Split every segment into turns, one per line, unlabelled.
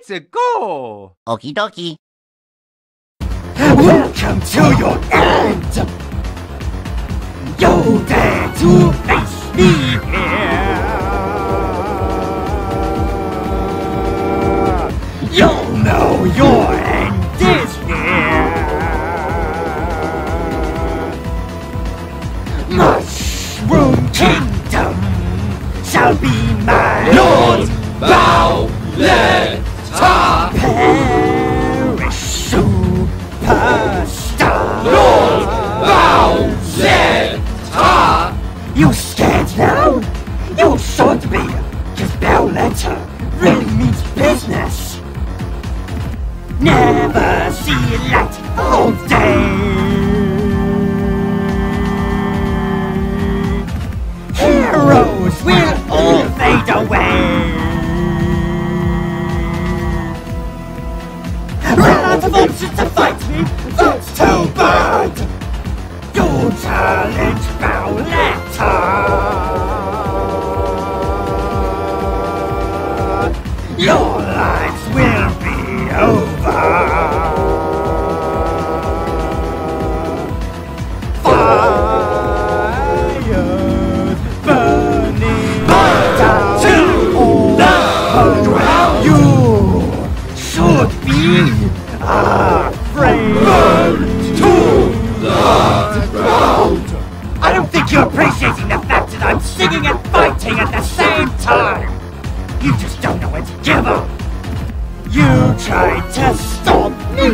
Let's go!
Okie dokie.
Welcome to your end! You dare to face me here! You'll know your end is near! Mushroom Kingdom shall be my Lord Bowletta! Perish superstar! Lord Bowletta! You scared now? You should be, cause Bowletta really means business! Never see light all day! Heroes will all fade away! Run out of options to fight me, that's too bad! You challenge Bowletta! Your lives will be over! Fires burning down to the ground! You should be afraid! Burn to the ground! I don't think you're appreciating the fact that I'm singing and fighting at the same time! You just don't know when to give up! You tried to stop me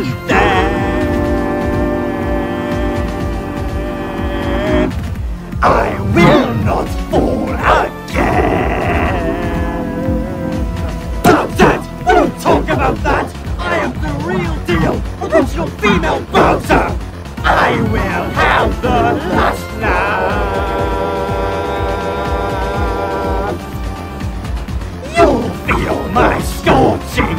then! I will not fall again! About that! We don't talk about that! I am the real deal! Original female Bowser! I will have the last laugh! You'll feel my scorching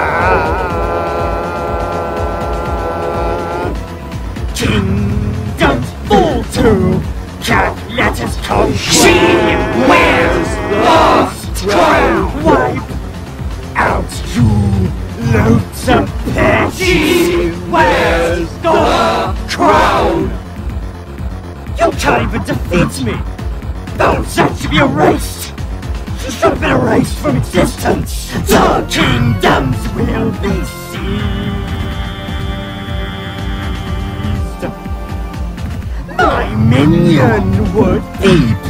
wrath! Kingdoms fall to cat letters come. She wears lost crown! Wipe out you loathsome pet! She wears the crown! You can't even defeat me! Bowser should be erased! She should have been erased from existence! The kingdoms will be seized! My minion would be